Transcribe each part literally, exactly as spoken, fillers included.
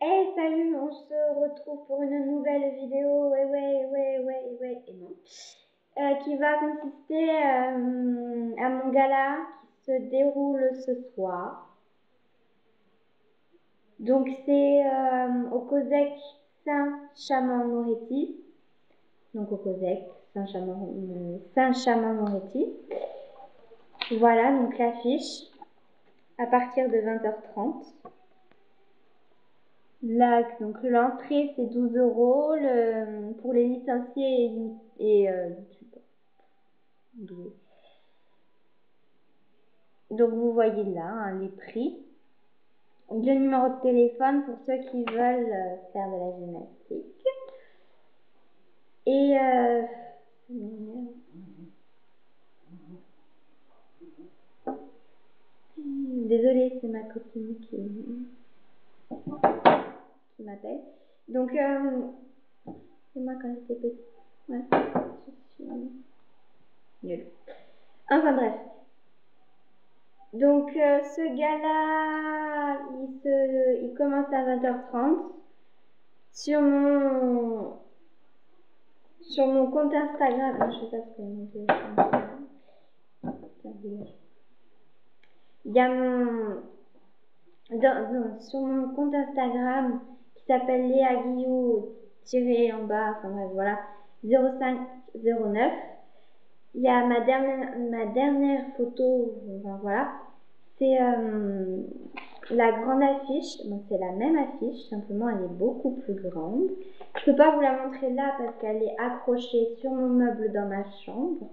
Hey salut, on se retrouve pour une nouvelle vidéo, ouais ouais ouais ouais ouais et non, euh, qui va consister euh, à mon gala qui se déroule ce soir. Donc c'est euh, au COSEC Saint-Chamond-Moretti, donc au COSEC Saint-Chamond-Moretti. Voilà donc l'affiche à partir de vingt heures trente. Là, donc l'entrée c'est douze euros, le, pour les licenciés et, et euh, donc vous voyez là hein, les prix, le numéro de téléphone pour ceux qui veulent euh, faire de la gymnastique et euh, désolée c'est ma copine qui, qui m'appelle. Donc euh, c'est moi quand j'étais petite. Ouais, je suis nulle. Enfin bref. Donc euh, ce gars-là, il, se, il commence à vingt heures trente. Sur mon, sur mon compte Instagram, ah, je sais pas ce que mon téléphone. Il y a mon, dans, non, sur mon compte Instagram qui s'appelle Léa Guillou tiré en bas, enfin bref voilà, zéro cinq zéro neuf. Il y a ma dernière, ma dernière photo, enfin, voilà, c'est euh, la grande affiche. Bon, c'est la même affiche, simplement elle est beaucoup plus grande. Je peux pas vous la montrer là parce qu'elle est accrochée sur mon meuble dans ma chambre.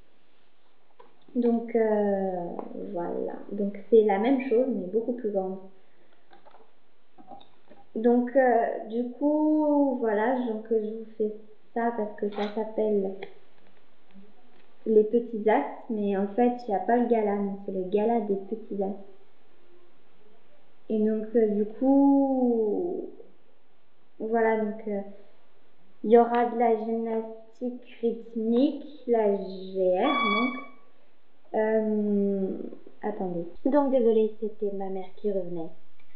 Donc euh, voilà, donc c'est la même chose mais beaucoup plus grande. Donc euh, du coup voilà, donc je vous fais ça parce que ça s'appelle les petits as, mais en fait il n'y a pas le gala, c'est le gala des petits as. Et donc euh, du coup voilà, donc il euh, y aura de la gymnastique rythmique, la G R donc. Euh, attendez. Donc désolée, c'était ma mère qui revenait.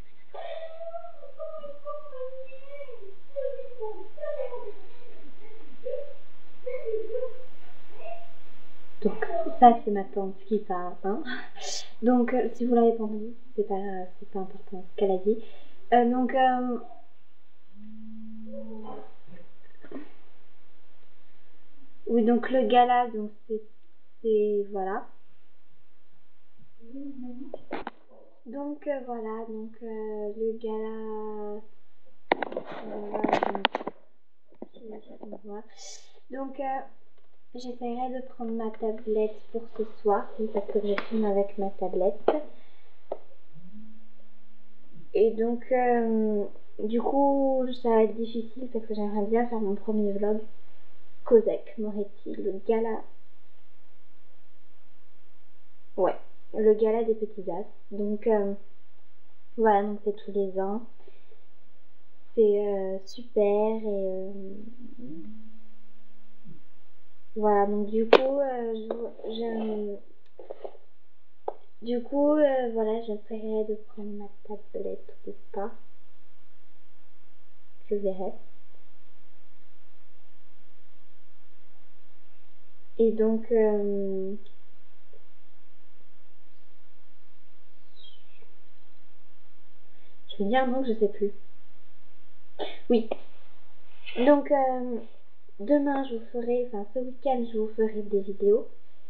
Donc ça c'est ma tante qui parle. Hein. Donc euh, si vous l'avez pas entendu, c'est pas, c'est pas important ce qu'elle a dit. Euh, donc euh, oui, donc le gala, donc c'est voilà. Donc euh, voilà, donc euh, le gala. Euh, voilà, donc euh, j'essaierai de prendre ma tablette pour ce soir, parce que je filme avec ma tablette. Et donc, euh, du coup, ça va être difficile parce que j'aimerais bien faire mon premier vlog. COSEC Moretti, le gala. Ouais, le gala des petits as. Donc, euh, voilà, donc c'est tous les ans. C'est euh, super et euh, voilà, donc du coup, euh, je, je Du coup, euh, voilà, j'essaierai de prendre ma tablette ou pas. Je verrai. Et donc, euh, je vais dire non, je sais plus. Oui. Donc, euh, demain, je vous ferai, enfin, ce week-end, je vous ferai des vidéos.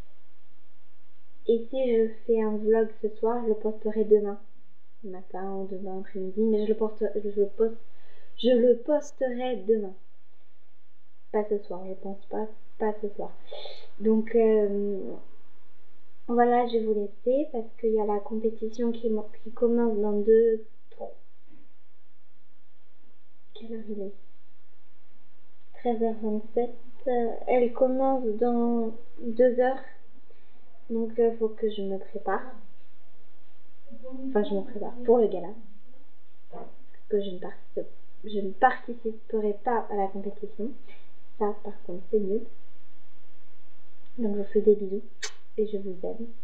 Et si je fais un vlog ce soir, je le posterai demain matin ou demain après-midi, mais je le, porte, je, le poste, je le posterai demain. Pas ce soir, je pense pas, pas ce soir. Donc, euh, voilà, je vais vous laisser parce qu'il y a la compétition qui, qui commence dans deux, trois. Quelle heure il est? treize heures vingt-sept. Euh, elle commence dans deux heures. Donc il euh, faut que je me prépare. Enfin, je me prépare pour le gala. Parce que je ne, participe, je ne participerai pas à la compétition. Ça, par contre, c'est nul. Donc je vous fais des bisous et je vous aime.